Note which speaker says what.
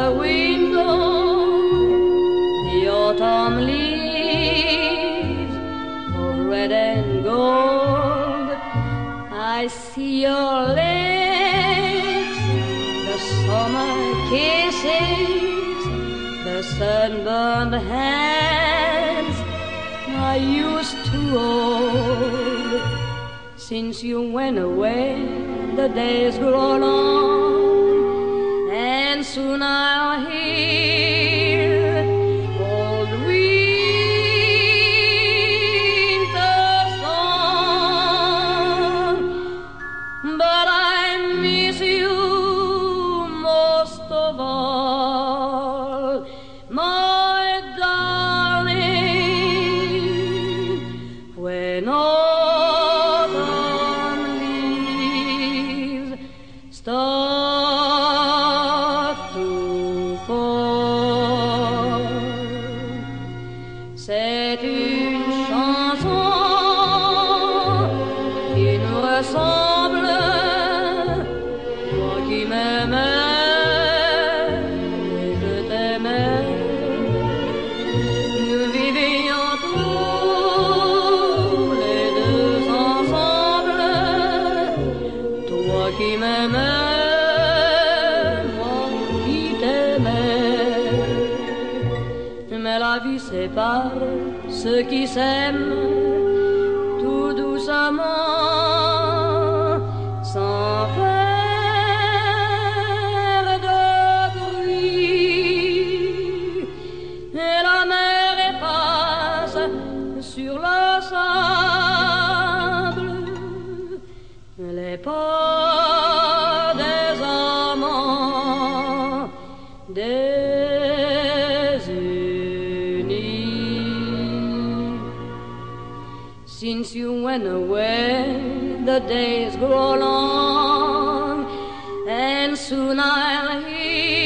Speaker 1: the window, the autumn leaves are red and gold. I see your lips, the summer kisses, the sunburned hands I used to hold. Since you went away, the days grow long, and soon I'll hear old winter song. But I miss you most of all, my darling, when autumn leaves start to fall. C'est une chanson qui nous ressemble, toi qui m'aimais et je t'aimais. Nous vivions tous les deux ensemble, toi qui m'aimais, moi qui t'aimais. Mais la vie sépare ceux qui s'aiment tout doucement, sans faire de bruit. Et la mer efface sur le sable les pas des amants désunis. Since you went away, the days grow long, and soon I'll hear